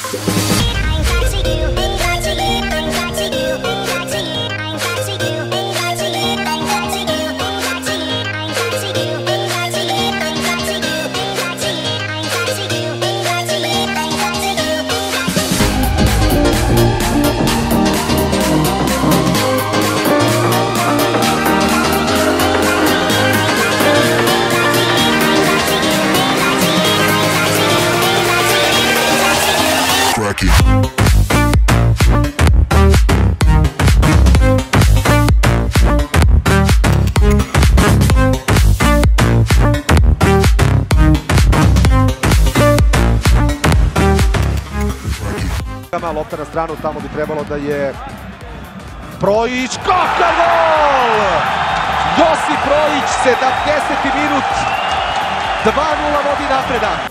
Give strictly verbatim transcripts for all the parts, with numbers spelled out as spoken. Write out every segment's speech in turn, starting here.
Lopta na stranu, tamo bi trebalo da je Projić. Kakav gol! Josip Projić, sedamdeseti minut, dva nula vodi napredak.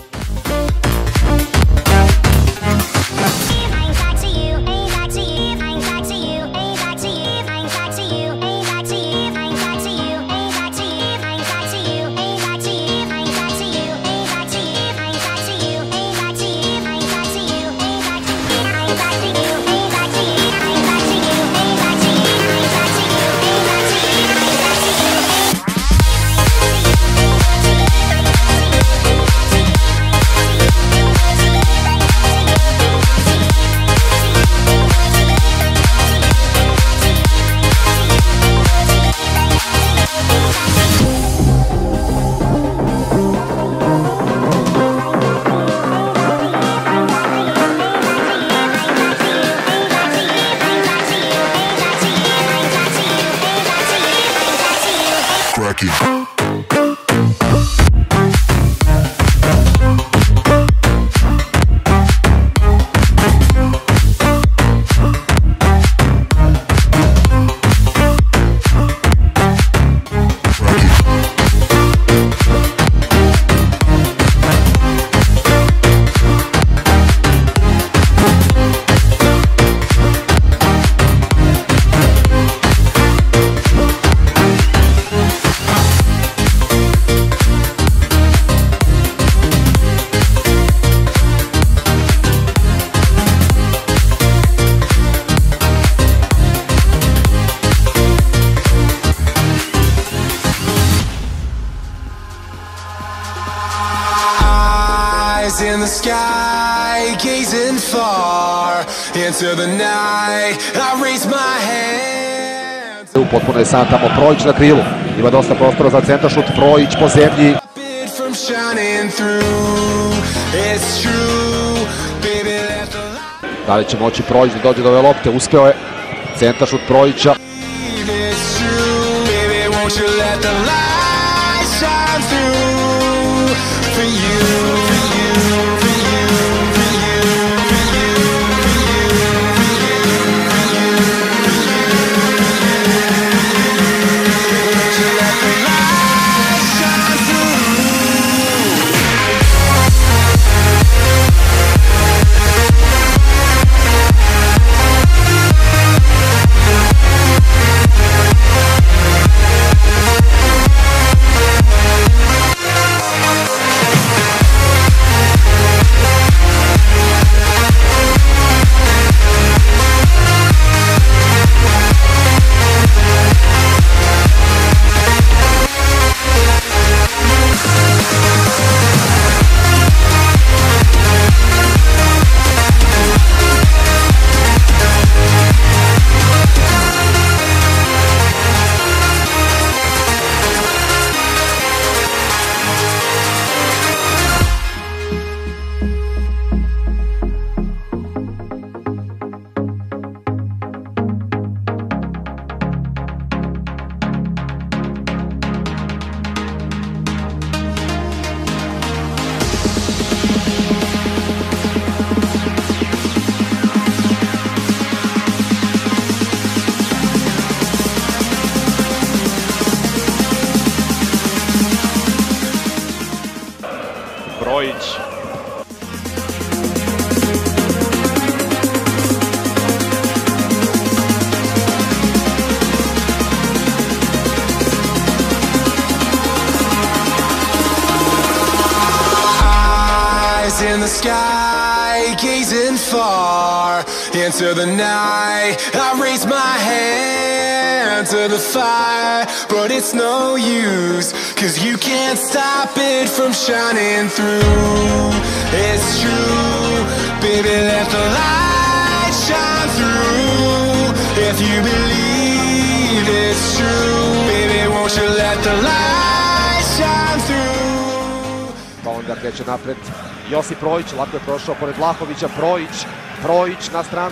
In the sky, gazing far into the night, I raise my hand. Potpuno je sam tamo Projić na krilu. Ima dosta prostora za centaršut. Projić po zemlji. Da li će moći Projić da dođe do ove lopte? Uspeo je. Centaršut Projića. sky, gazing far into the night. I raise my hand to the fire, but it's no use, cause you can't stop it from shining through. It's true, baby, let the light shine through. If you believe it's true, baby, won't you let the light shine through. Pa onda kreće napred Josip Projić, lako je prošao pored Vlahovića. Projić, Projić na stranu.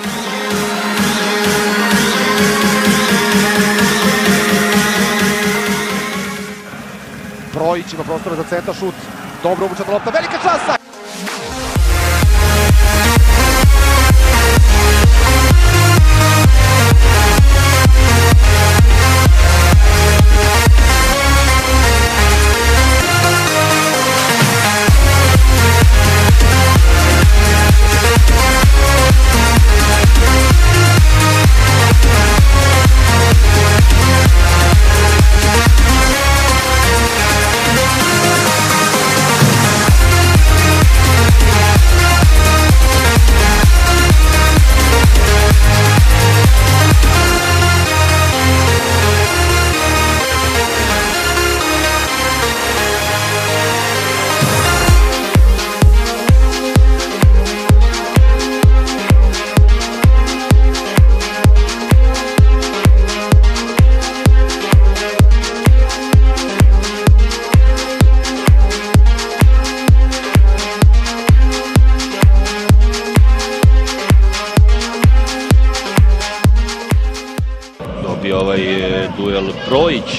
Projić ima prostora za centar šut. Dobro obučena lopta, velika šansa! Dobio ovaj duel Projić.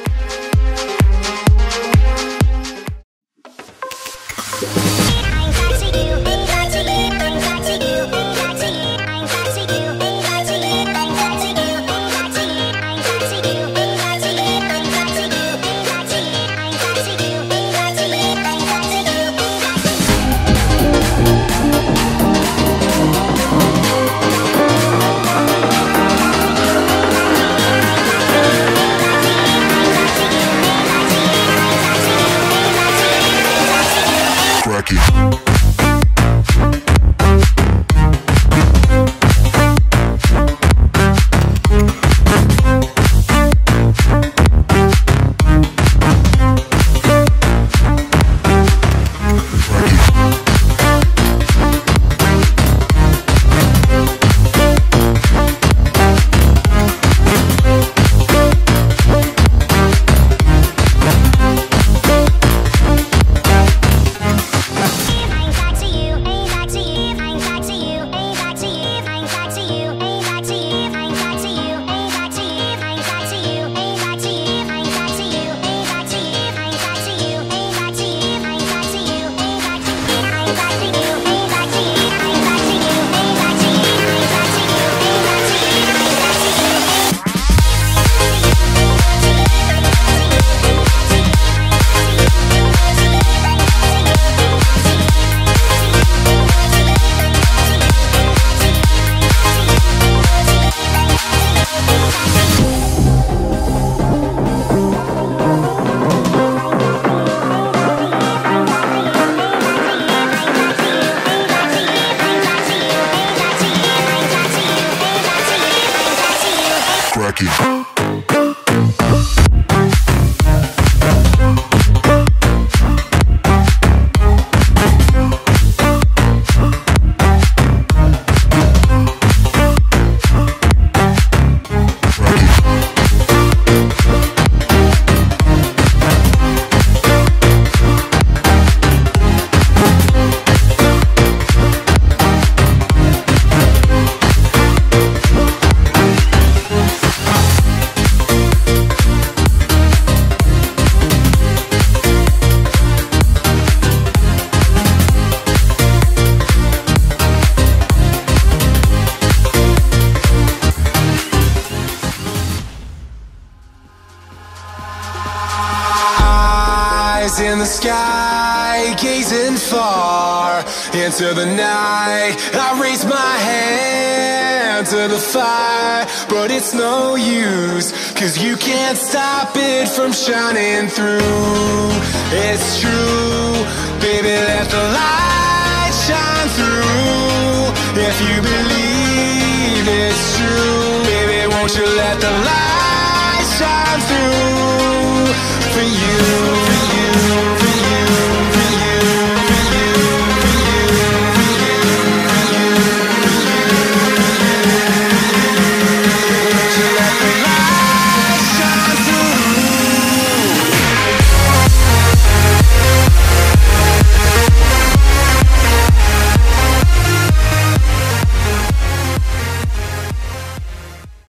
In the sky, gazing far into the night. I raise my hand to the fire, but it's no use, cause you can't stop it from shining through. It's true, baby, let the light if you believe it's true, baby, won't you let the light shine through?